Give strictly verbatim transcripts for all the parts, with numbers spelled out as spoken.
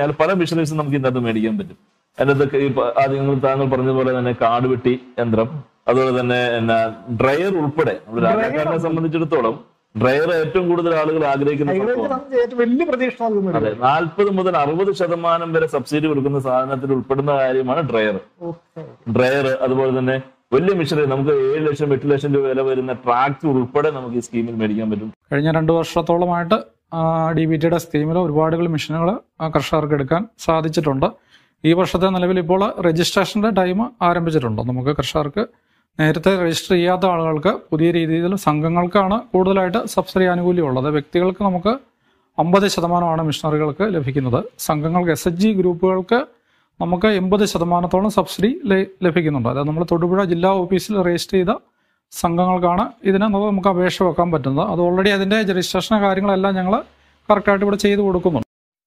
പല മെഷീനറീസും നമുക്ക് ഇതിനകത്ത് മേടിക്കാൻ പറ്റും. അതിനകത്ത് ആദ്യം താങ്കൾ പറഞ്ഞതുപോലെ തന്നെ കാട് വെട്ടി യന്ത്രം, അതുപോലെ തന്നെ എന്നാ ഡ്രയർ ഉൾപ്പെടെ നമ്മുടെ രാജാക്കാരനെ സംബന്ധിച്ചിടത്തോളം ഡ്രയർ ഏറ്റവും കൂടുതൽ ആളുകൾ ആഗ്രഹിക്കുന്ന അതെ നാൽപ്പത് മുതൽ അറുപത് ശതമാനം വരെ സബ്സിഡി കൊടുക്കുന്ന സാധനത്തിൽ ഉൾപ്പെടുന്ന കാര്യമാണ് ഡ്രയർ. ഡ്രയർ അതുപോലെ തന്നെ വലിയ മെഷീനറി നമുക്ക് ഏഴ് ലക്ഷം എട്ട് ലക്ഷം രൂപ വില വരുന്ന ട്രാക്ടർ ഉൾപ്പെടെ നമുക്ക് ഈ സ്കീമിൽ മേടിക്കാൻ പറ്റും. കഴിഞ്ഞ രണ്ടു വർഷത്തോളമായിട്ട് ഡി ബി ടിയുടെ സ്കീമിൽ ഒരുപാട് മെഷീനുകൾ കർഷകർക്ക് എടുക്കാൻ സാധിച്ചിട്ടുണ്ട്. ഈ വർഷത്തെ നിലവിൽ ഇപ്പോൾ രജിസ്ട്രേഷന്റെ ടൈം ആരംഭിച്ചിട്ടുണ്ട്. നമുക്ക് കർഷകർക്ക് നേരത്തെ രജിസ്റ്റർ ചെയ്യാത്ത ആളുകൾക്ക് പുതിയ രീതിയിൽ സംഘങ്ങൾക്കാണ് കൂടുതലായിട്ട് സബ്സിഡി ആനുകൂല്യം ഉള്ളത്. വ്യക്തികൾക്ക് നമുക്ക് അമ്പത് ശതമാനമാണ് മെഷീനറികൾക്ക് ലഭിക്കുന്നത്. സംഘങ്ങൾക്ക് എസ് എച്ച് ജി ഗ്രൂപ്പുകൾക്ക് നമുക്ക് എൺപത് ശതമാനത്തോളം സബ്സിഡി ലഭിക്കുന്നുണ്ട്. അതായത് നമ്മൾ തൊടുപുഴ ജില്ലാ ഓഫീസിൽ രജിസ്റ്റർ ചെയ്ത സംഘങ്ങൾക്കാണ് ഇതിന് നമുക്ക് അപേക്ഷ വെക്കാൻ പറ്റുന്നത്. അത് ഓൾറെഡി അതിൻ്റെ രജിസ്ട്രേഷൻ കാര്യങ്ങളെല്ലാം ഞങ്ങൾ കറക്റ്റായിട്ട് ഇവിടെ ചെയ്തു കൊടുക്കുന്നുണ്ട്.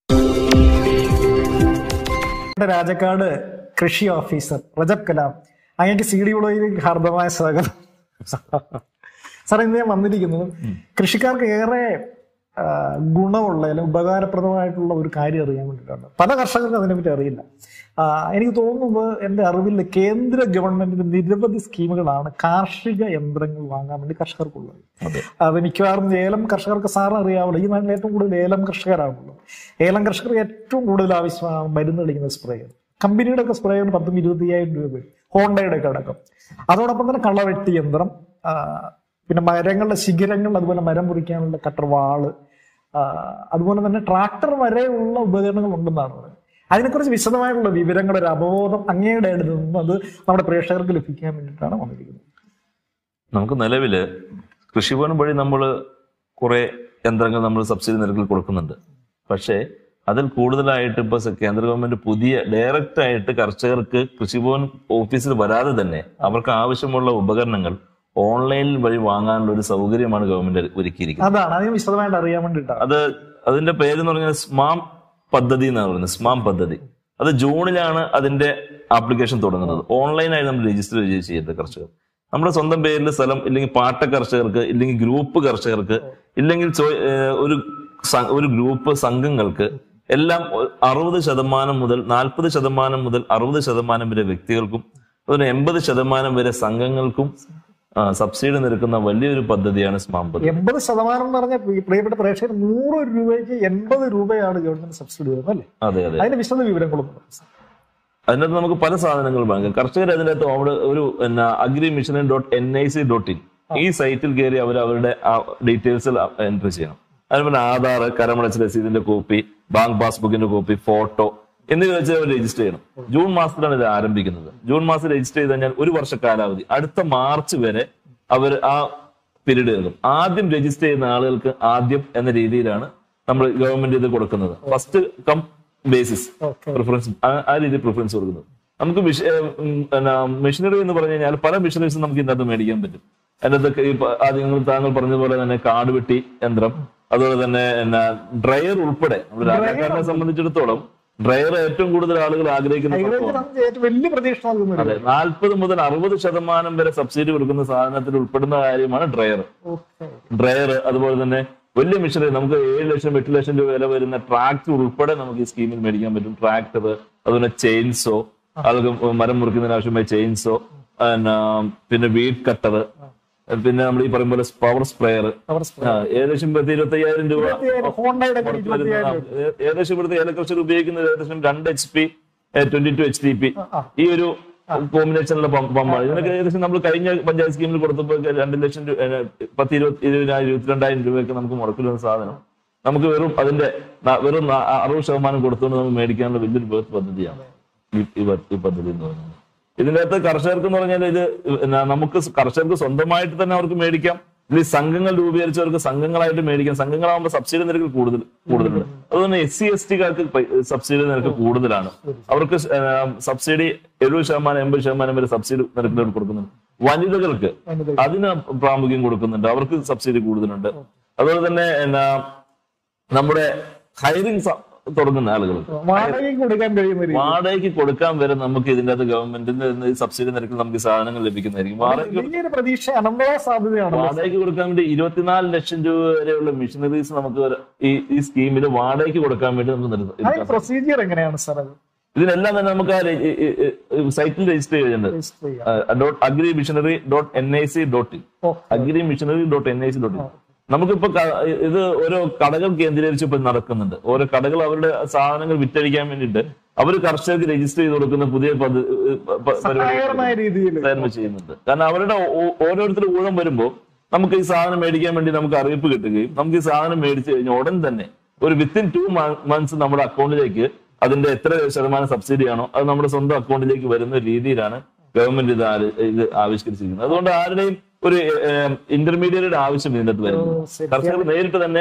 രാജക്കാട് കൃഷി ഓഫീസർ റജബ് കലാം, അങ്ങേക്ക് സി ഡി വ്ലോഗിലേക്ക് ഹാർദമായ സ്വാഗതം. സാർ, ഇന്ന് ഞാൻ വന്നിരിക്കുന്നത് കൃഷിക്കാർക്ക് ഏറെ ഗുണമുള്ള അല്ലെങ്കിൽ ഉപകാരപ്രദമായിട്ടുള്ള ഒരു കാര്യം അറിയാൻ വേണ്ടിയിട്ടാണ്. പല കർഷകർക്കും അതിനെപ്പറ്റി അറിയില്ല. എനിക്ക് തോന്നുന്നത് എൻ്റെ അറിവിൽ കേന്ദ്ര ഗവൺമെന്റിന്റെ നിരവധി സ്കീമുകളാണ് കാർഷിക യന്ത്രങ്ങൾ വാങ്ങാൻ വേണ്ടി കർഷകർക്കുള്ളത്. അത് മിക്കവാറും ഏലം കർഷകർക്ക് സാറിന് അറിയാവുള്ളൂ. ഈ നാട്ടിൽ ഏറ്റവും കൂടുതൽ ഏലം കർഷകരാണുള്ളത്. ഏലം കർഷകർക്ക് ഏറ്റവും കൂടുതൽ ആവശ്യമാണ് മരുന്ന് കളിക്കുന്ന സ്പ്രേയർ. കമ്പനിയുടെ ഒക്കെ സ്പ്രേയർ പത്തും ഇരുപത്തി അയ്യായിരം രൂപ, ഹോണ്ടയുടെ ഒക്കെ അടക്കം. അതോടൊപ്പം തന്നെ കളവെട്ടി യന്ത്രം, പിന്നെ മരങ്ങളുടെ ശിഖരങ്ങൾ, അതുപോലെ മരം മുറിക്കാനുള്ള കട്ടർ വാള്, അതുപോലെ തന്നെ ട്രാക്ടർ വരെയുള്ള ഉപകരണങ്ങൾ ഉണ്ടെന്നാണ് പറയുന്നത്. അതിനെക്കുറിച്ച് വിശദമായിട്ടുള്ള വിവരങ്ങൾ, ഒരു അവബോധം അങ്ങയുടെ നിന്നും അത് നമ്മുടെ പ്രേക്ഷകർക്ക് ലഭിക്കാൻ വേണ്ടിയിട്ടാണ് വന്നിരിക്കുന്നത്. നമുക്ക് നിലവില് കൃഷിഭവൻ വഴി നമ്മൾ കുറെ യന്ത്രങ്ങൾ നമ്മൾ സബ്സിഡി നിരക്കിൽ കൊടുക്കുന്നുണ്ട്. പക്ഷേ അതിൽ കൂടുതലായിട്ട് ഇപ്പൊ കേന്ദ്ര ഗവൺമെന്റ് പുതിയ ഡയറക്റ്റ് ആയിട്ട് കർഷകർക്ക് കൃഷിഭവൻ ഓഫീസിൽ വരാതെ തന്നെ അവർക്ക് ആവശ്യമുള്ള ഉപകരണങ്ങൾ ഓൺലൈനിൽ വഴി വാങ്ങാനുള്ള ഒരു സൗകര്യമാണ് ഗവൺമെന്റ് ഒരുക്കിയിരിക്കുന്നത്. അത് അതിന്റെ പേര് എന്ന് പറഞ്ഞാൽ സ്മാം പദ്ധതി എന്നാണ് പറയുന്നത്. സ്മാം പദ്ധതി അത് ജൂണിലാണ് അതിന്റെ ആപ്ലിക്കേഷൻ തുടങ്ങുന്നത്. ഓൺലൈനായി നമ്മൾ രജിസ്റ്റർ ചെയ്ത് കർഷകർ നമ്മുടെ സ്വന്തം പേരിൽ സ്ഥലം, ഇല്ലെങ്കിൽ പാട്ട കർഷകർക്ക്, ഇല്ലെങ്കിൽ ഗ്രൂപ്പ് കർഷകർക്ക്, ഇല്ലെങ്കിൽ ഒരു ഒരു ഗ്രൂപ്പ് സംഘങ്ങൾക്ക് എല്ലാം അറുപത് ശതമാനം മുതൽ നാൽപ്പത് ശതമാനം മുതൽ അറുപത് ശതമാനം വരെ വ്യക്തികൾക്കും അതുപോലെ എൺപത് ശതമാനം വരെ സംഘങ്ങൾക്കും സബ്സിഡി നിരക്കുന്ന വലിയൊരു പദ്ധതിയാണ് സ്മാം പദ്ധതി. എൺപത് ശതമാനം എന്ന് പറഞ്ഞാൽ പ്രിയപ്പെട്ട പ്രേക്ഷകർ നൂറ് രൂപയ്ക്ക് എൺപത് രൂപയാണ് ഗവൺമെന്റ് സബ്സിഡി വരുന്നത് അല്ലേ? അതെ അതെ. അതിന്റെ വിശദ വിവരങ്ങളും അതിനകത്ത് നമുക്ക് പല സാധനങ്ങൾ വാങ്ങാം. കർഷകർ അതിനകത്ത് അവിടെ ഒരു agri mission dot N I C dot in ഈ സൈറ്റിൽ കയറി അവർ അവരുടെ ഡീറ്റെയിൽസിൽ എൻട്രി ചെയ്യണം. അതുപോലെ ആധാർ, കരമടച്ച രസീതിന്റെ കോപ്പി, ബാങ്ക് പാസ്ബുക്കിന്റെ കോപ്പി, ഫോട്ടോ എന്നിവ വെച്ച് അവർ രജിസ്റ്റർ ചെയ്യണം. ജൂൺ മാസത്തിലാണ് ഇത് ആരംഭിക്കുന്നത്. ജൂൺ മാസം രജിസ്റ്റർ ചെയ്ത് കഴിഞ്ഞാൽ ഒരു വർഷ കാലാവധി, അടുത്ത മാർച്ച് വരെ അവർ ആ പീരീഡ് എടുക്കും. ആദ്യം രജിസ്റ്റർ ചെയ്യുന്ന ആളുകൾക്ക് ആദ്യം എന്ന രീതിയിലാണ് നമ്മൾ ഗവൺമെന്റ് ഇത് കൊടുക്കുന്നത്. ഫസ്റ്റ് കം ബേസിസ് പ്രിഫറൻസ്, ആ രീതിയിൽ പ്രിഫറൻസ് കൊടുക്കുന്നത്. നമുക്ക് മെഷീനറി എന്ന് പറഞ്ഞു കഴിഞ്ഞാൽ പല മെഷീനറീസും നമുക്ക് ഇതിനകത്ത് മേടിക്കാൻ പറ്റും. അതിനകത്ത് ആദ്യം താങ്കൾ പറഞ്ഞതുപോലെ തന്നെ കാട് വെട്ടി യന്ത്രം, അതുപോലെ തന്നെ ഡ്രയർ ഉൾപ്പെടെ നമ്മുടെ രാജാക്കാരനെ സംബന്ധിച്ചിടത്തോളം ഡ്രയർ ഏറ്റവും കൂടുതൽ ആളുകൾ ആഗ്രഹിക്കുന്ന അതെ നാൽപ്പത് മുതൽ അറുപത് ശതമാനം വരെ സബ്സിഡി കൊടുക്കുന്ന സാധനത്തിൽ ഉൾപ്പെടുന്ന കാര്യമാണ് ഡ്രയർ. ഡ്രയർ അതുപോലെ തന്നെ വലിയ മെഷീനറി നമുക്ക് ഏഴ് ലക്ഷം എട്ട് ലക്ഷം രൂപ വില വരുന്ന ട്രാക്ടർ ഉൾപ്പെടെ നമുക്ക് ഈ സ്കീമിൽ മേടിക്കാൻ പറ്റും. ട്രാക്ടർ, അതുപോലെ ചെയിൻസോ, ആൾക്ക് മരം മുറിക്കുന്നതിന് ആവശ്യമായ ചെയിൻസോ, പിന്നെ വീഡ് കട്ടർ, പിന്നെ നമ്മൾ ഈ പറയും പോലെ പവർ സ്പ്രേയർ, ഏകദേശം ഇരുപത്തി അയ്യായിരം രൂപ ഏകദേശം ഇവിടുത്തെ ഏലകൃഷിയിൽ ഉപയോഗിക്കുന്നത് ഏകദേശം രണ്ട് H P twenty two H T P ഈ ഒരു കോമ്പിനേഷനുള്ള പമ്പാണ്. ഇതിനൊക്കെ ഏകദേശം നമ്മൾ കഴിഞ്ഞ പഞ്ചായത്ത് സ്കീമിൽ കൊടുത്തപ്പോൾ രണ്ട് ലക്ഷം രൂപ പത്ത് ഇരുപത്തി ഇരുപതിനായിരം ഇരുപത്തിരണ്ടായിരം രൂപയൊക്കെ നമുക്ക് മുടക്കിൽ വന്ന സാധനം നമുക്ക് വെറും അതിന്റെ വെറും അറുപത് ശതമാനം കൊടുത്തുകൊണ്ട് നമുക്ക് മേടിക്കാനുള്ള വലിയൊരു ബേർത്ത് പദ്ധതിയാണ് ഈ പദ്ധതി എന്ന് പറയുന്നത്. ഇതിന്റെ അകത്ത് കർഷകർക്ക് എന്ന് പറഞ്ഞാൽ ഇത് നമുക്ക് കർഷകർക്ക് സ്വന്തമായിട്ട് തന്നെ അവർക്ക് മേടിക്കാം, അല്ലെങ്കിൽ സംഘങ്ങൾ രൂപീകരിച്ചവർക്ക് സംഘങ്ങളായിട്ട് മേടിക്കാം. സംഘങ്ങളാകുമ്പോൾ സബ്സിഡി നിരക്ക് കൂടുതൽ കൂടുതലുണ്ട്. അതുപോലെ എസ് സി എസ് ടിക്കാർക്ക് സബ്സിഡി നിരക്ക് കൂടുതലാണ്. അവർക്ക് സബ്സിഡി എഴുപത് ശതമാനം എൺപത് ശതമാനം വരെ സബ്സിഡി നിരക്കിൽ കൊടുക്കുന്നുണ്ട്. വനിതകൾക്ക് അതിന് പ്രാമുഖ്യം കൊടുക്കുന്നുണ്ട്, അവർക്ക് സബ്സിഡി കൂടുതലുണ്ട്. അതുപോലെ തന്നെ എന്നാ നമ്മുടെ ഹയറിംഗ് തുടങ്ങുന്ന ആളുകൾ വാടകയ്ക്ക് കൊടുക്കാൻ കഴിയുന്ന വാടകയ്ക്ക് കൊടുക്കാൻ വരെ നമുക്ക് ഇതിന്റെ അകത്ത് ഗവൺമെന്റിന്റെ സബ്സിഡി നിരക്കിൽ നമുക്ക് സാധനങ്ങൾ ലഭിക്കുന്നതായിരിക്കും. വാടകയ്ക്ക് പ്രതീക്ഷ അനന്തര സാധ്യതയാണ്. വാടകയ്ക്ക് കൊടുക്കാൻ വേണ്ടി ഇരുപത്തിനാല് ലക്ഷം രൂപ വരെയുള്ള മെഷീനറീസ് നമുക്ക് ഈ ഈ സ്കീമിൽ വാടകയ്ക്ക് കൊടുക്കാൻ വേണ്ടി നമുക്ക് പ്രൊസീജിയർ എങ്ങനെയാണ് സാർ? അത് ഇതിനെല്ലാം തന്നെ നമുക്ക് ആ സൈറ്റിൽ രജിസ്റ്റർ ചെയ്തിട്ടുണ്ട്. Dot agri machinery dot N I C dot in agri machinery dot N I C dot in നമുക്കിപ്പോ ഇത് ഓരോ കടകൾ കേന്ദ്രീകരിച്ച് ഇപ്പൊ നടക്കുന്നുണ്ട്. ഓരോ കടകൾ അവരുടെ സാധനങ്ങൾ വിറ്റഴിക്കാൻ വേണ്ടിയിട്ട് അവർ കർഷകർക്ക് രജിസ്റ്റർ ചെയ്ത് കൊടുക്കുന്ന പുതിയ പരിപാടി ചെയ്യുന്നുണ്ട്. കാരണം അവരുടെ ഓരോരുത്തർ ഊഴം വരുമ്പോൾ നമുക്ക് ഈ സാധനം മേടിക്കാൻ വേണ്ടി നമുക്ക് അറിയിപ്പ് കിട്ടുകയും നമുക്ക് ഈ സാധനം മേടിച്ചു കഴിഞ്ഞാൽ ഉടൻ തന്നെ ഒരു വിത്തിൻ ടു മന്ത്സ് നമ്മുടെ അക്കൗണ്ടിലേക്ക് അതിന്റെ എത്ര ശതമാനം സബ്സിഡി ആണോ അത് നമ്മുടെ സ്വന്തം അക്കൗണ്ടിലേക്ക് വരുന്ന രീതിയിലാണ് ഗവൺമെന്റ് ഇത് ഇത് ആവിഷ്കരിച്ചിരിക്കുന്നത്. അതുകൊണ്ട് ആരുടെയും ഒരു ഇന്റർമീഡിയറ്റ് ആവശ്യം ഇതിന്റെ അകത്ത് വരുന്നത് കർഷകർ നേരിട്ട് തന്നെ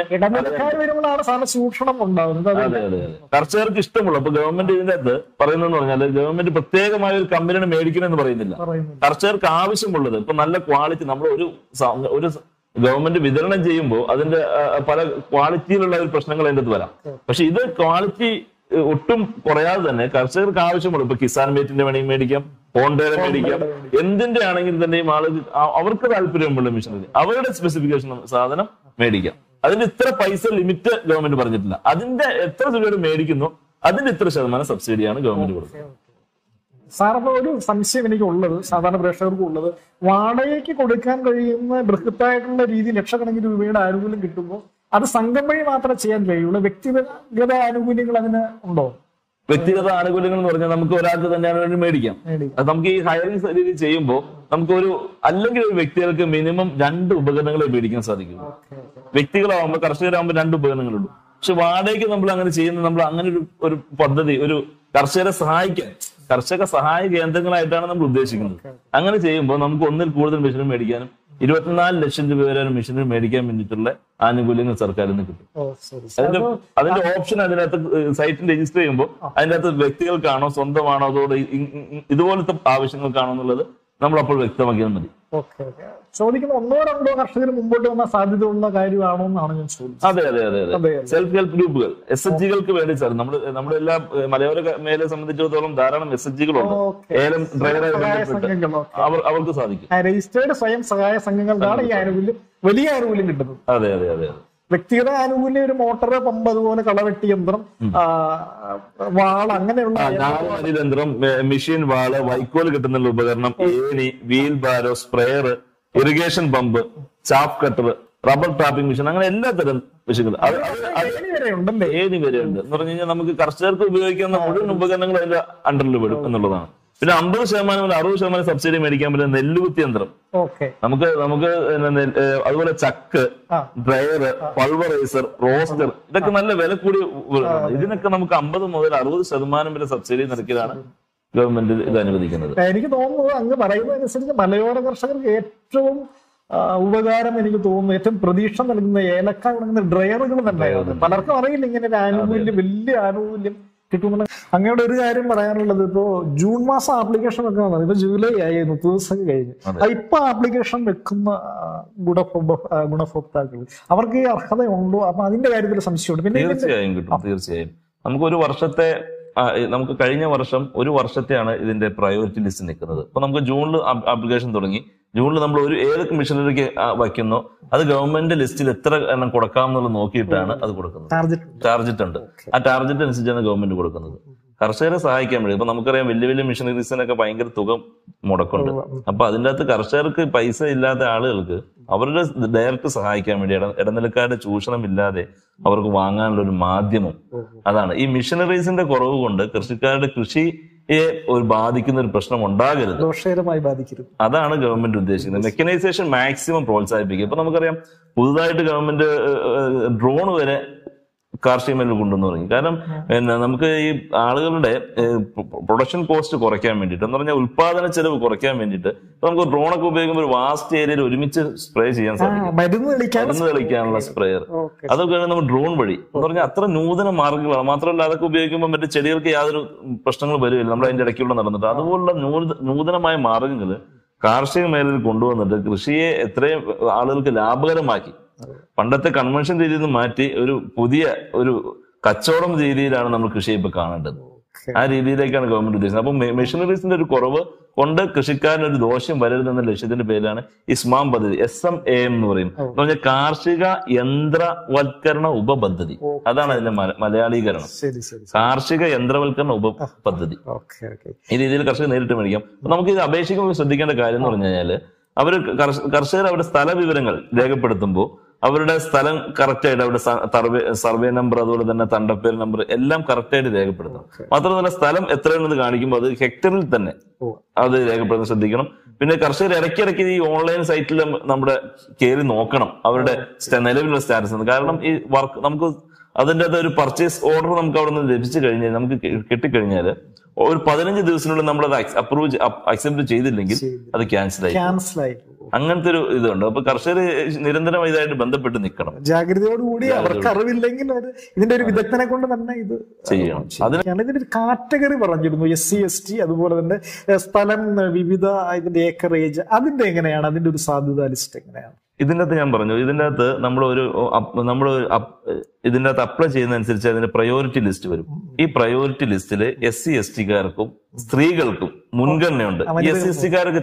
ചൂഷണം ഉണ്ടാകുന്നത്. അതെ അതെ അതെ കർഷകർക്ക് ഇഷ്ടമുള്ള അപ്പൊ ഗവൺമെന്റ് ഇതിന്റെ അകത്ത് പറയുന്നതെന്ന് പറഞ്ഞാൽ ഗവൺമെന്റ് പ്രത്യേകമായ ഒരു കമ്പനിനെ മേടിക്കണമെന്ന് പറയുന്നില്ല. കർഷകർക്ക് ആവശ്യമുള്ളത് ഇപ്പൊ നല്ല ക്വാളിറ്റി നമ്മൾ ഒരു ഒരു ഗവൺമെന്റ് വിതരണം ചെയ്യുമ്പോൾ അതിന്റെ പല ക്വാളിറ്റിയിലുള്ള ഒരു പ്രശ്നങ്ങൾ അതിന്റെ അകത്ത് വരാം. പക്ഷെ ഇത് ക്വാളിറ്റി ഒട്ടും കുറയാതെ തന്നെ കർഷകർക്ക് ആവശ്യമുള്ളൂ. ഇപ്പൊ കിസാൻ മേറ്റിന്റെ വേണമെങ്കിൽ മേടിക്കാം, ഹോണ്ടയുടെ മേടിക്കാം, എന്തിന്റെ ആണെങ്കിൽ തന്നെയും ആളുകൾ അവർക്ക് താല്പര്യമുള്ള മിഷനറി അവരുടെ സ്പെസിഫിക്കേഷൻ സാധനം മേടിക്കാം. അതിന്റെ ഇത്ര പൈസ ലിമിറ്റ് ഗവൺമെന്റ് പറഞ്ഞിട്ടില്ല. അതിന്റെ എത്ര രൂപയുടെ മേടിക്കുന്നു അതിന്റെ ഇത്ര ശതമാനം സബ്സിഡിയാണ് ഗവൺമെന്റ് കൊടുക്കുന്നത്. സാർ, അപ്പൊ ഒരു സംശയം എനിക്ക് ഉള്ളത്, സാധാരണ പ്രേക്ഷകർക്ക് ഉള്ളത്, വാടകയ്ക്ക് കൊടുക്കാൻ കഴിയുന്ന ബൃഹത്തായിട്ടുള്ള രീതിയിൽ ലക്ഷക്കണക്കിന് രൂപയുടെ ആനുകൂല്യം കിട്ടുമ്പോൾ അത് സംഘം വഴി മാത്രമേ ചെയ്യാൻ കഴിയുള്ളൂ. വ്യക്തിഗത ആനുകൂല്യങ്ങൾ അതിന് ഉണ്ടോ? വ്യക്തിഗത ആനുകൂല്യങ്ങൾ എന്ന് പറഞ്ഞാൽ നമുക്ക് ഒരാൾക്ക് തന്നെയാണ് വേണ്ടി മേടിക്കാം. അത് നമുക്ക് ഈ ഹയറിംഗ് രീതി ചെയ്യുമ്പോൾ നമുക്കൊരു അല്ലെങ്കിൽ ഒരു വ്യക്തികൾക്ക് മിനിമം രണ്ട് ഉപകരണങ്ങളെ മേടിക്കാൻ സാധിക്കും. വ്യക്തികളാവുമ്പോൾ കർഷകരാകുമ്പോൾ രണ്ട് ഉപകരണങ്ങളുള്ളൂ. പക്ഷെ വാടകയ്ക്ക് നമ്മൾ അങ്ങനെ ചെയ്യുന്നത് നമ്മൾ അങ്ങനെ ഒരു ഒരു പദ്ധതി ഒരു കർഷകരെ സഹായിക്കാൻ കർഷക സഹായ കേന്ദ്രങ്ങളായിട്ടാണ് നമ്മൾ ഉദ്ദേശിക്കുന്നത്. അങ്ങനെ ചെയ്യുമ്പോൾ നമുക്ക് ഒന്നിൽ കൂടുതൽ മെഷീൻ മേടിക്കാനും ഇരുപത്തിനാല് ലക്ഷം രൂപ വരെ മെഷീനറി മേടിക്കാൻ വേണ്ടിയിട്ടുള്ള ആനുകൂല്യങ്ങൾ സർക്കാരിൽ നിന്ന് കിട്ടും. അതിന്റെ അതിന്റെ ഓപ്ഷൻ അതിനകത്ത് സൈറ്റിൽ രജിസ്റ്റർ ചെയ്യുമ്പോൾ അതിന്റെ അകത്ത് വ്യക്തികൾക്കാണോ സ്വന്തമാണോ അതോടെ ഇതുപോലത്തെ ആവശ്യങ്ങൾക്കാണോ എന്നുള്ളത് നമ്മൾ അപ്പോൾ വ്യക്തമാക്കിയാൽ മതി. ചോദിക്കുന്ന ഒന്നോ രണ്ടോ കർഷകർ മുമ്പോട്ട് വന്ന സാധ്യതയുള്ള കാര്യമാണോ എന്നാണ് ഞാൻ ചോദിച്ചത്. അതെ അതെ അതെ അതെ സെൽഫ് ഹെൽപ്പ് ഗ്രൂപ്പുകൾ എസ് എച്ച് ജികൾക്ക് വേണ്ടി സാർ നമ്മൾ നമ്മുടെ എല്ലാ മലയോര മേഖലയെ സംബന്ധിച്ചിടത്തോളം ധാരാളം എസ് എച്ച് ജികളുണ്ട്. ഏലം ഡ്രൈവർ അവർക്ക് സാധിക്കും. രജിസ്റ്റേർഡ് സ്വയം സഹായ സംഘങ്ങൾക്കാണ് ഈ ആനുകൂല്യം വലിയ ആനുകൂല്യം കിട്ടുന്നത്. അതെ അതെ അതെ വ്യക്തിഗത ആനുകൂല്യം ഒരു മോട്ടോർ പമ്പ് അതുപോലെ കളവെട്ടി യന്ത്രം വാള് അങ്ങനെയുള്ള യന്ത്രം മെഷീൻ വാള് വൈക്കോല് കിട്ടുന്നുള്ള ഉപകരണം ഏണി wheelbarrow sprayer irrigation pump chaff cutter rubber tapping machine അങ്ങനെ എല്ലാ തരം മെഷീനുകൾ ഏണി വരെ ഉണ്ട് എന്ന് പറഞ്ഞു കഴിഞ്ഞാൽ നമുക്ക് കർഷകർക്ക് ഉപയോഗിക്കുന്ന മുഴുവൻ ഉപകരണങ്ങൾ അതിന്റെ അണ്ടറിൽ പെടും എന്നുള്ളതാണ്. പിന്നെ അമ്പത് ശതമാനം മുതൽ അറുപത് ശതമാനം സബ്സിഡി മേടിക്കാൻ പറ്റുന്ന നെല്ലുകുത്തി യന്ത്രം നമുക്ക് നമുക്ക് അതുപോലെ ചക്ക് ഡ്രയർ പൾവറൈസർ റോസ്റ്റർ ഇതൊക്കെ നല്ല വില കൂടിയ ഇതിനൊക്കെ നമുക്ക് അമ്പത് മുതൽ അറുപത് ശതമാനം വരെ സബ്സിഡി നിരക്കിലാണ് ഗവൺമെന്റ് ഇത് അനുവദിക്കുന്നത്. എനിക്ക് തോന്നുന്നത് അങ്ങ് പറയുന്നതനുസരിച്ച് മലയോര കർഷകർക്ക് ഏറ്റവും ഉപകാരം എനിക്ക് തോന്നുന്നു ഏറ്റവും പ്രതീക്ഷ നൽകുന്ന ഏലക്ക നൽകുന്ന ഡ്രയറുകൾ തന്നെയാണ്. പലർക്കും അറിയില്ല ഇങ്ങനെ ഒരു ആനുകൂല്യം വലിയ ആനുകൂല്യം കിട്ടുമെന്ന്. അങ്ങയുടെ ഒരു കാര്യം പറയാനുള്ളത് ഇപ്പോ ജൂൺ മാസം ആപ്ലിക്കേഷൻ വെക്കാൻ പറഞ്ഞു. ഇപ്പൊ ജൂലൈ ആയി മുപ്പത് ദിവസം കഴിഞ്ഞ് ഇപ്പൊ ആപ്ലിക്കേഷൻ വെക്കുന്ന ഗുണഭോക്ത ഗുണഭോക്താക്കൾ അവർക്ക് ഈ അർഹതയുണ്ടോ? അപ്പൊ അതിന്റെ കാര്യത്തിൽ സംശയമുണ്ട്. പിന്നെ തീർച്ചയായും കിട്ടും. തീർച്ചയായും നമുക്ക് ഒരു വർഷത്തെ നമുക്ക് കഴിഞ്ഞ വർഷം ഒരു വർഷത്തെയാണ് ഇതിന്റെ പ്രയോറിറ്റി ലിസ്റ്റ് നിൽക്കുന്നത്. അപ്പൊ നമുക്ക് ജൂണിൽ ആപ്ലിക്കേഷൻ തുടങ്ങി. ജൂണിൽ നമ്മൾ ഒരു ഏതൊക്കെ മിഷനറിക്ക് വയ്ക്കുന്നോ അത് ഗവൺമെന്റ് ലിസ്റ്റിൽ എത്ര എണ്ണം കൊടുക്കാം എന്നുള്ളത് നോക്കിയിട്ടാണ് അത് കൊടുക്കുന്നത്. ടാർജറ്റ് ഉണ്ട്. ആ ടാർജറ്റ് അനുസരിച്ചാണ് ഗവൺമെന്റ് കൊടുക്കുന്നത്. കർഷകരെ സഹായിക്കാൻ വേണ്ടി ഇപ്പൊ നമുക്കറിയാം വലിയ വലിയ മിഷനറീസിനൊക്കെ ഭയങ്കര തുക മുടക്കുണ്ട്. അപ്പൊ അതിൻ്റെ അകത്ത് കർഷകർക്ക് പൈസ ഇല്ലാത്ത ആളുകൾക്ക് അവരുടെ ഡയറക്റ്റ് സഹായിക്കാൻ വേണ്ടി ഇട ഇടനിലക്കാരുടെ ചൂഷണം ഇല്ലാതെ അവർക്ക് വാങ്ങാനുള്ള ഒരു മാധ്യമം അതാണ്. ഈ മിഷനറീസിന്റെ കുറവ് കൊണ്ട് കൃഷിക്കാരുടെ കൃഷിയെ ഒരു ബാധിക്കുന്ന ഒരു പ്രശ്നം ഉണ്ടാകരുത്, ദോഷകരമായി ബാധിക്കരുത്. അതാണ് ഗവൺമെന്റ് ഉദ്ദേശിക്കുന്നത്. മെക്കനൈസേഷൻ മാക്സിമം പ്രോത്സാഹിപ്പിക്കുക. ഇപ്പൊ നമുക്കറിയാം പുതുതായിട്ട് ഗവൺമെന്റ് ഡ്രോൺ വരെ കാർഷിക മേഖല കൊണ്ടുവന്ന് തുടങ്ങി. കാരണം പിന്നെ നമുക്ക് ഈ ആളുകളുടെ പ്രൊഡക്ഷൻ കോസ്റ്റ് കുറയ്ക്കാൻ വേണ്ടിയിട്ട് എന്ന് പറഞ്ഞാൽ ഉത്പാദന ചെലവ് കുറയ്ക്കാൻ വേണ്ടിയിട്ട് നമുക്ക് ഡ്രോണൊക്കെ ഉപയോഗിക്കുമ്പോൾ ഒരു വാസ്റ്റ് ഏരിയയിൽ ഒരുമിച്ച് സ്പ്രേ ചെയ്യാൻ സാധിക്കും. മരുന്ന് തെളിക്കാനുള്ള സ്പ്രേയർ അതൊക്കെ നമ്മൾ ഡ്രോൺ വഴി എന്ന് പറഞ്ഞാൽ അത്ര നൂതന മാർഗ്ഗങ്ങളാണ്. മാത്രമല്ല അതൊക്കെ ഉപയോഗിക്കുമ്പോൾ മറ്റു ചെടികൾക്ക് യാതൊരു പ്രശ്നങ്ങൾ വരുമില്ല. നമ്മൾ അതിന്റെ ഇടയ്ക്കുള്ള നടന്നിട്ട് അതുപോലുള്ള നൂതനമായ മാർഗ്ഗങ്ങൾ കാർഷിക മേഖലയിൽ കൊണ്ടുവന്നിട്ട് കൃഷിയെ എത്രയും ആളുകൾക്ക് ലാഭകരമാക്കി പണ്ടത്തെ കൺവെൻഷൻ രീതിയിൽ നിന്ന് മാറ്റി ഒരു പുതിയ ഒരു കച്ചവടം രീതിയിലാണ് നമ്മൾ കൃഷിയെ ഇപ്പൊ കാണേണ്ടത്. ആ രീതിയിലേക്കാണ് ഗവൺമെന്റ് ഉദ്ദേശിക്കുന്നത്. അപ്പൊ മെഷീനറീസിന്റെ ഒരു കുറവ് കൊണ്ട് കൃഷിക്കാരന് ഒരു ദോഷം വരരുതെന്ന ലക്ഷ്യത്തിന്റെ പേരിലാണ് ഈ സ്മാം പദ്ധതി, എസ് എം എ എം എന്ന് പറയും. എന്ന് പറഞ്ഞാൽ കാർഷിക യന്ത്രവൽക്കരണ ഉപപദ്ധതി. അതാണ് അതിന്റെ മലയാളീകരണം. കാർഷിക യന്ത്രവൽക്കരണ ഉപ പദ്ധതി. ഈ രീതിയിൽ കർഷകർ നേരിട്ട് മേടിക്കാം. നമുക്ക് ഇത് അപേക്ഷിക്കുമ്പോൾ ശ്രദ്ധിക്കേണ്ട കാര്യം എന്ന് പറഞ്ഞു കഴിഞ്ഞാല്, അവര് കർഷകർ അവരുടെ സ്ഥല വിവരങ്ങൾ രേഖപ്പെടുത്തുമ്പോൾ അവരുടെ സ്ഥലം കറക്റ്റ് ആയിട്ട് അവരുടെ സർവേ സർവേ നമ്പർ അതുപോലെ തന്നെ തണ്ടപ്പേര് നമ്പർ എല്ലാം കറക്റ്റ് ആയിട്ട് രേഖപ്പെടുത്തണം. മാത്രമല്ല സ്ഥലം എത്രയാണെന്ന് കാണിക്കുമ്പോൾ അത് ഹെക്ടറിൽ തന്നെ അത് രേഖപ്പെടുത്താൻ ശ്രദ്ധിക്കണം. പിന്നെ കർഷകർ ഇടയ്ക്കിടയ്ക്ക് ഈ ഓൺലൈൻ സൈറ്റിൽ നമ്മുടെ കയറി നോക്കണം അവരുടെ നിലവിലുള്ള സ്റ്റാറ്റസ്. കാരണം ഈ വർക്ക് നമുക്ക് അതിൻ്റെ അത് ഒരു പർച്ചേസ് ഓർഡർ നമുക്ക് അവിടെ നിന്ന് ലഭിച്ചു കഴിഞ്ഞാൽ, നമുക്ക് കിട്ടിക്കഴിഞ്ഞാൽ ഒരു പതിനഞ്ച് ദിവസത്തിനുള്ളിൽ നമ്മൾ അത് അപ്രൂവ് അക്സെപ്റ്റ് ചെയ്തില്ലെങ്കിൽ അത് ക്യാൻസൽ ആയി. അങ്ങനത്തെ ഒരു ഇതുണ്ട്. അപ്പൊ കർഷകർ നിരന്തരം ഇതായിട്ട് ബന്ധപ്പെട്ട് നിൽക്കണം, ജാഗ്രതയോടുകൂടി. അവർക്ക് അറിവില്ലെങ്കിൽ ഇതിന്റെ ഒരു വിദഗ്ധനെ കൊണ്ട് തന്നെ ഇത് ചെയ്യണം. അതിനാണ് ഇതിന്റെ ഒരു കാറ്റഗറി പറഞ്ഞിരുന്നു, എസ് സി എസ് ടി, അതുപോലെ തന്നെ സ്ഥലം, വിവിധ ഇതിന്റെ ഏക്കറേജ്, അതിന്റെ എങ്ങനെയാണ് അതിന്റെ ഒരു സാധ്യത ലിസ്റ്റ് എങ്ങനെയാണ്? ഇതിൻ്റെ അകത്ത് ഞാൻ പറഞ്ഞു, ഇതിൻ്റെ അകത്ത് നമ്മൾ ഒരു നമ്മൾ ഇതിൻ്റെ അകത്ത് അപ്ലൈ ചെയ്യുന്നതനുസരിച്ച് അതിന്റെ പ്രയോറിറ്റി ലിസ്റ്റ് വരും. ഈ പ്രയോറിറ്റി ലിസ്റ്റിൽ എസ് സി എസ് ടിക്കാർക്കും സ്ത്രീകൾക്കും മുൻഗണനയുണ്ട്. ഈ എസ് സി എസ് ടിക്കാരൊക്കെ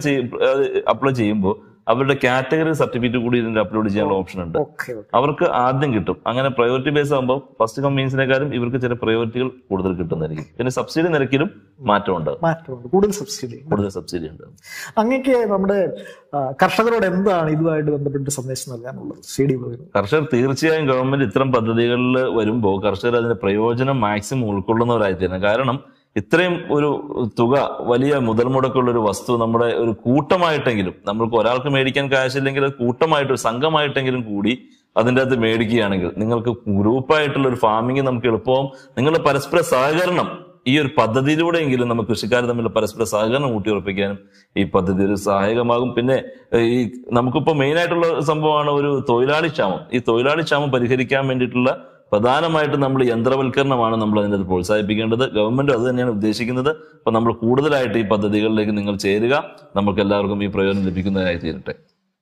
അപ്ലൈ ചെയ്യുമ്പോൾ അവരുടെ കാറ്റഗറി സർട്ടിഫിക്കറ്റ് കൂടി ഇതിന്റെ അപ്ലോഡ് ചെയ്യാനുള്ള ഓപ്ഷൻ ഉണ്ട്. അവർക്ക് ആദ്യം കിട്ടും. അങ്ങനെ പ്രയോറിറ്റി ബേസ് ആകുമ്പോൾ ഫസ്റ്റ് കം മീൻസിനെക്കാളും ഇവർക്ക് ചില പ്രയോറിറ്റികൾ കൂടുതൽ കിട്ടുന്നതായിരിക്കും. പിന്നെ സബ്സിഡി നിരക്കിലും മാറ്റമുണ്ട്, കൂടുതൽ സബ്സിഡി കൂടുതൽ സബ്സിഡി ഉണ്ട്. അങ്ങനെയൊക്കെ നമ്മുടെ കർഷകരോട് എന്താണ് ഇതുമായിട്ട് ബന്ധപ്പെട്ട് സന്ദേശം നൽകാനുള്ളത്? CDvlog കർഷകർ തീർച്ചയായും ഗവൺമെന്റ് ഇത്തരം പദ്ധതികളിൽ വരുമ്പോൾ കർഷകർ അതിന്റെ പ്രയോജനം മാക്സിമം ഉൾക്കൊള്ളുന്നവരായിത്തീരണം. കാരണം ഇത്രയും ഒരു തുക, വലിയ മുതൽ മുടക്കുള്ള ഒരു വസ്തു നമ്മുടെ ഒരു കൂട്ടമായിട്ടെങ്കിലും, നമ്മൾക്ക് ഒരാൾക്ക് മേടിക്കാൻ കാശില്ലെങ്കിൽ കൂട്ടമായിട്ട് സംഘമായിട്ടെങ്കിലും കൂടി അതിൻ്റെ അകത്ത് മേടിക്കുകയാണെങ്കിൽ നിങ്ങൾക്ക് ഗ്രൂപ്പായിട്ടുള്ള ഒരു ഫാമിംഗ് നമുക്ക് എളുപ്പവും. നിങ്ങളുടെ പരസ്പര സഹകരണം ഈ ഒരു പദ്ധതിയിലൂടെയെങ്കിലും നമുക്ക് കൃഷിക്കാർ തമ്മിലുള്ള പരസ്പര സഹകരണം ഊട്ടിയുറപ്പിക്കാനും ഈ പദ്ധതി ഒരു സഹായകമാകും. പിന്നെ ഈ നമുക്കിപ്പോൾ മെയിൻ ആയിട്ടുള്ള സംഭവമാണ് ഒരു തൊഴിലാളി ക്ഷാമം. ഈ തൊഴിലാളി ക്ഷാമം പരിഹരിക്കാൻ വേണ്ടിയിട്ടുള്ള പ്രധാനമായിട്ട് നമ്മൾ യന്ത്രവൽക്കരണമാണ് നമ്മൾ അതിൻ്റെ അത് പ്രോത്സാഹിപ്പിക്കേണ്ടത്. ഗവൺമെന്റ് അത് തന്നെയാണ് ഉദ്ദേശിക്കുന്നത്. അപ്പൊ നമ്മൾ കൂടുതലായിട്ട് ഈ പദ്ധതികളിലേക്ക് നിങ്ങൾ ചേരുക, നമുക്ക് എല്ലാവർക്കും ഈ പ്രയോജനം ലഭിക്കുന്നതായി തീരട്ടെ.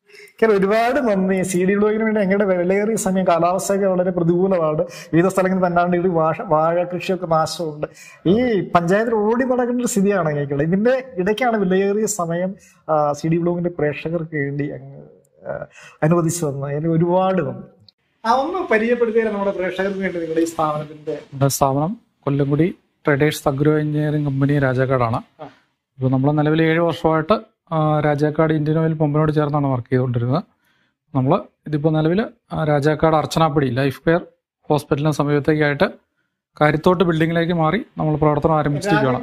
ഒരുപാട് നന്ദി. CDvlogന് വേണ്ടി ഞങ്ങളുടെ വിലയേറിയ സമയം, കാലാവസ്ഥയൊക്കെ വളരെ പ്രതികൂലമാണ്, വിവിധ സ്ഥലങ്ങളിൽ തന്നാണ്ട് ഇത് വാഴ വാഴ കൃഷിയൊക്കെ നാശമുണ്ട്. ഈ പഞ്ചായത്തിൽ ഓടി നടക്കേണ്ട ഒരു സ്ഥിതിയാണ് ഞങ്ങൾക്കുള്ളത്. ഇതിന്റെ ഇടയ്ക്കാണ് വിലയേറിയ സമയം CDvlogന്റെ പ്രേക്ഷകർക്ക് വേണ്ടി അങ്ങ് അനുവദിച്ചു തന്നത്. അതിന് ഒരുപാട് നന്ദി. ആ ഒന്ന് പരിചയപ്പെടുത്തിയാൽ നമ്മുടെ പ്രേക്ഷകർക്ക് വേണ്ടി നിങ്ങളുടെ ഈ സ്ഥാപനത്തിന്റെ സ്ഥാപനം Kollamkudi traders agro engineering company രാജാക്കാടാണ്. ഇപ്പോൾ നമ്മൾ നിലവിൽ ഏഴ് വർഷമായിട്ട് രാജാക്കാട് ഇന്ത്യൻ ഓയിൽ പമ്പിനോട് ചേർന്നാണ് വർക്ക് ചെയ്തുകൊണ്ടിരുന്നത്. നമ്മൾ ഇതിപ്പോൾ നിലവിൽ രാജാക്കാട് അർച്ചനാപ്പടി ലൈഫ് കെയർ ഹോസ്പിറ്റലിന് സമീപത്തേക്കായിട്ട് കാര്യത്തോട്ട് ബിൽഡിങ്ങിലേക്ക് മാറി നമ്മൾ പ്രവർത്തനം ആരംഭിച്ചിരിക്കുകയാണ്.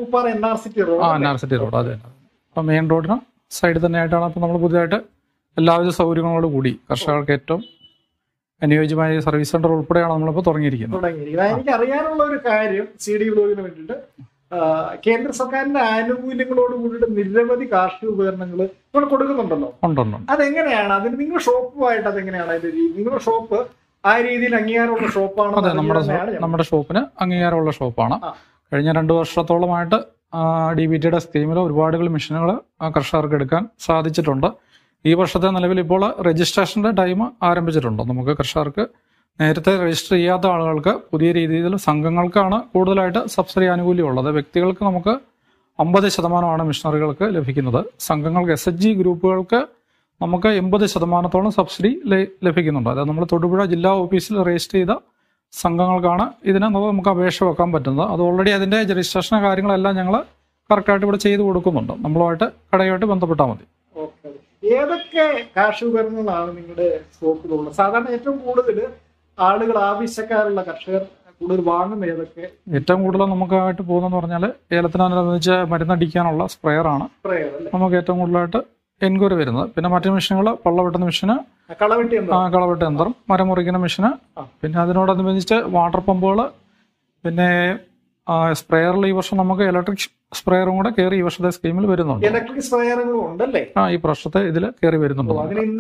ആ എൻ ആർ സിറ്റി റോഡ്, അത് തന്നെ. അപ്പം മെയിൻ റോഡിന് സൈഡിൽ തന്നെയായിട്ടാണ് അപ്പോൾ നമ്മൾ പുതിയതായിട്ട് എല്ലാവിധ സൗകര്യങ്ങളോട് കൂടി കർഷകർക്ക് ഏറ്റവും അനുയോജ്യമായ സർവീസ് സെന്റർ ഉൾപ്പെടെയാണ് നമ്മളിപ്പോൾ തുടങ്ങിയിരിക്കുന്നത്. എനിക്ക് അറിയാനുള്ള ഒരു കാര്യം, CDvlogന് വേണ്ടിയിട്ട് കേന്ദ്ര സർക്കാരിന്റെ ആനുകൂല്യങ്ങളോട് കൂടിയിട്ട് നിരവധി കാർഷിക ഉപകരണങ്ങൾ നമ്മൾ കൊടുക്കുന്നുണ്ടല്ലോ. ഉണ്ടുണ്ട്. അതെങ്ങനെയാണ് അതിന് നിങ്ങളുടെ ഷോപ്പുമായിട്ട് അതെങ്ങനെയാണ് അതിന്റെ രീതി? നിങ്ങളുടെ ഷോപ്പ് ആ രീതിയിൽ അംഗീകാരമുള്ള ഷോപ്പാണ്? അതെ, നമ്മുടെ നമ്മുടെ ഷോപ്പിന് അംഗീകാരമുള്ള ഷോപ്പാണ്. കഴിഞ്ഞ രണ്ടു വർഷത്തോളമായിട്ട് ഡി ബി ടിയുടെ സ്കീമിൽ ഒരുപാട് മെഷീനുകൾ കർഷകർക്ക് എടുക്കാൻ സാധിച്ചിട്ടുണ്ട്. ഈ വർഷത്തെ നിലവിൽ ഇപ്പോൾ രജിസ്ട്രേഷന്റെ ടൈം ആരംഭിച്ചിട്ടുണ്ട്. നമുക്ക് കർഷകർക്ക് നേരത്തെ രജിസ്റ്റർ ചെയ്യാത്ത ആളുകൾക്ക് പുതിയ രീതിയിൽ സംഘങ്ങൾക്കാണ് കൂടുതലായിട്ട് സബ്സിഡി ആനുകൂല്യമുള്ളത്. വ്യക്തികൾക്ക് നമുക്ക് അമ്പത് ശതമാനമാണ് മിഷനറികൾക്ക് ലഭിക്കുന്നത്. സംഘങ്ങൾക്ക് എസ് എച്ച് ജി ഗ്രൂപ്പുകൾക്ക് നമുക്ക് എൺപത് ശതമാനത്തോളം സബ്സിഡി ലഭിക്കുന്നുണ്ട്. അതായത് നമ്മൾ തൊടുപുഴ ജില്ലാ ഓഫീസിൽ രജിസ്റ്റർ ചെയ്ത സംഘങ്ങൾക്കാണ് ഇതിന് നമുക്ക് അപേക്ഷ വെക്കാൻ പറ്റുന്നത്. അത് ഓൾറെഡി അതിന്റെ രജിസ്ട്രേഷൻ കാര്യങ്ങളെല്ലാം ഞങ്ങൾ കറക്റ്റായിട്ട് ഇവിടെ ചെയ്ത് കൊടുക്കുന്നുണ്ട്. നമ്മളുമായിട്ട് കടയുമായിട്ട് ബന്ധപ്പെട്ടാൽ മതി. ഏതൊക്കെ കാർഷിക ഉപകരണങ്ങളാണ് നിങ്ങളുടെ സ്റ്റോക്കിലുള്ളത്? സാധാരണ ഏറ്റവും കൂടുതൽ ആളുകൾ ആവശ്യക്കാരുള്ള കർഷകർ കൂടുതൽ വാങ്ങുന്ന ഏതൊക്കെ? ഏറ്റവും കൂടുതൽ നമുക്കായിട്ട് പോകുന്നതെന്ന് പറഞ്ഞാൽ ഏലത്തിനനുബന്ധിച്ച് മരുന്നടിക്കാനുള്ള സ്പ്രെയർ ആണ് നമുക്ക് ഏറ്റവും കൂടുതലായിട്ട് എൻക്വയറി വരുന്നത്. പിന്നെ മറ്റു മെഷീനുകൾ പള്ള വെട്ടുന്ന മെഷീന്, കളവെട്ട് യന്ത്രം, മരം മുറിക്കുന്ന മെഷീന്, പിന്നെ അതിനോടനുബന്ധിച്ച് വാട്ടർ പമ്പുകൾ, പിന്നെ സ്പ്രെയറിൽ ഈ വർഷം നമുക്ക് ഇലക്ട്രിക് സ്പ്രെയറും കൂടെ കയറി ഈ വർഷത്തെ സ്കീമിൽ വരുന്നുണ്ട്. ഇലക്ട്രിക് സ്പ്രെയറുകളും ഉണ്ടല്ലേ? ആ, ഈ വർഷത്തെ ഇതിൽ കയറി വരുന്നുണ്ട്.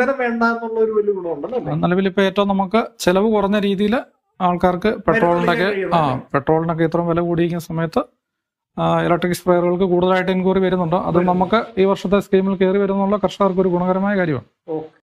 നിലവിൽ ഇപ്പൊ ഏറ്റവും നമുക്ക് ചെലവ് കുറഞ്ഞ രീതിയിൽ ആൾക്കാർക്ക് പെട്രോളിനൊക്കെ ആ പെട്രോളിനൊക്കെ ഇത്രയും വില കൂടിയിരിക്കുന്ന സമയത്ത് ഇലക്ട്രിക് സ്പ്രെയറുകൾക്ക് കൂടുതലായിട്ട് എൻക്വയറി വരുന്നുണ്ട്. അത് നമുക്ക് ഈ വർഷത്തെ സ്കീമിൽ കയറി വരുന്നുള്ള കർഷകർക്ക് ഒരു ഗുണകരമായ കാര്യമാണ്.